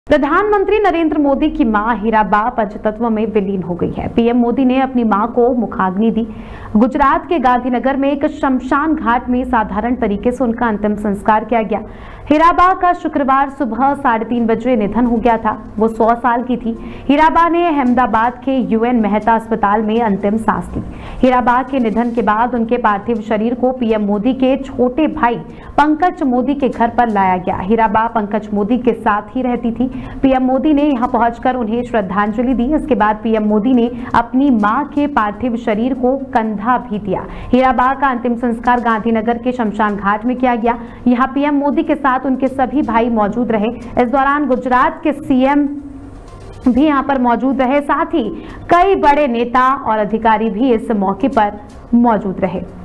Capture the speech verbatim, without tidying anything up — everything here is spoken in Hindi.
प्रधानमंत्री नरेंद्र मोदी की मां हीराबा पंचतत्व में विलीन हो गई है। पीएम मोदी ने अपनी मां को मुखाग्नि दी। गुजरात के गांधीनगर में एक शमशान घाट में साधारण तरीके से उनका अंतिम संस्कार किया गया। हीराबा का शुक्रवार सुबह साढ़े तीन बजे निधन हो गया था। वो सौ साल की थी। हीराबा ने अहमदाबाद के यूएन मेहता अस्पताल में अंतिम सांस ली। हीराबा के निधन के बाद उनके पार्थिव शरीर को पीएम मोदी के छोटे भाई पंकज मोदी के घर पर लाया गया। हीराबा पंकज मोदी के साथ ही रहती थी। पीएम मोदी ने यहां पहुंचकर उन्हें श्रद्धांजलि दी। इसके बाद पीएम मोदी ने अपनी मां के पार्थिव शरीर को कंधा भी दिया। हीराबा का अंतिम संस्कार गांधीनगर के शमशान घाट में किया गया। यहां पीएम मोदी के साथ उनके सभी भाई मौजूद रहे। इस दौरान गुजरात के सीएम भी यहां पर मौजूद रहे। साथ ही कई बड़े नेता और अधिकारी भी इस मौके पर मौजूद रहे।